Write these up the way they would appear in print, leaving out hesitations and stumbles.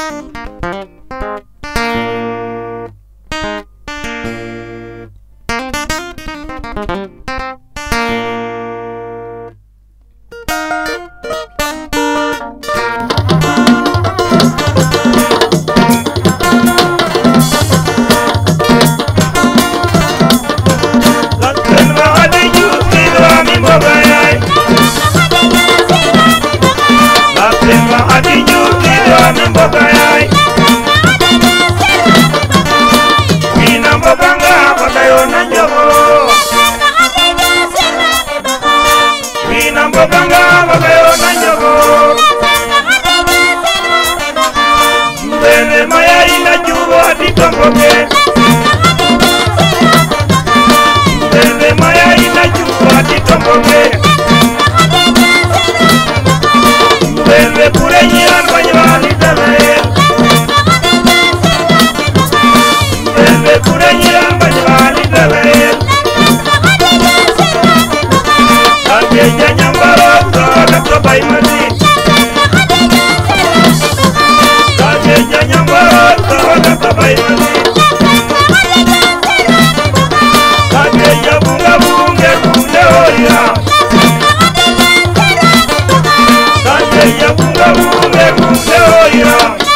Bunga bunga bunga bunga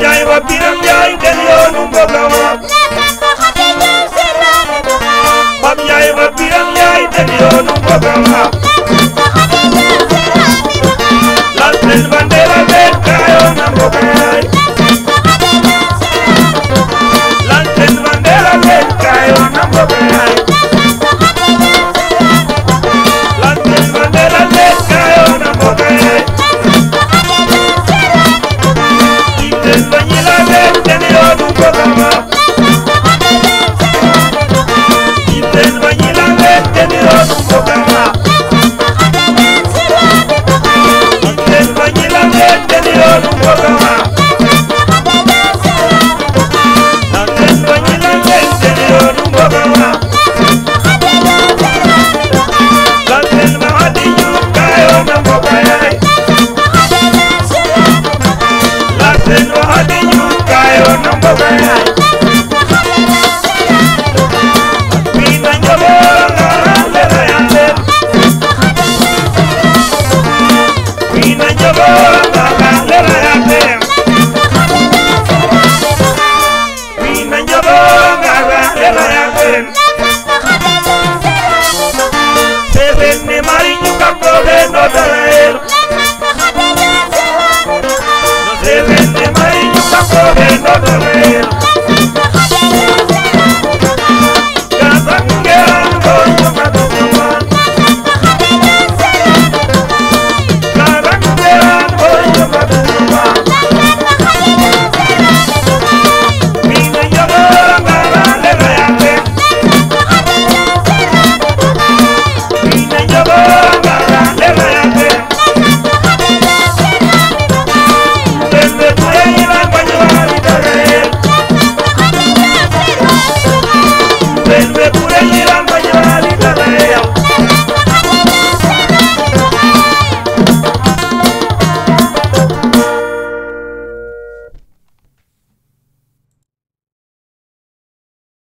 Njaay wa Biram Njaay den yoonu mbogama Pam Njaay wa Biram Njaay den yoonu mbogama Nelson Mandela den kayo na mbogay Nelson Mandela den kayo na mbogay Nelson Mandela den kayo na mbogay Iten Banyila den yoonu mbogama Iten Banyila den yoonu mbogama Iten Banyila den yoonu mbogama Iten Banyila den yoonu mbogama Iten Mahadi Diouf kayo na mbogay Iten Mahadi Diouf kayo na mbogay Pina Njobola lera yandem Pina Njobola lera yandem Pina Njobola lera yandem Seven ne mari nyuka kobe no dalael No seven ne mari nyuka kobe no dalael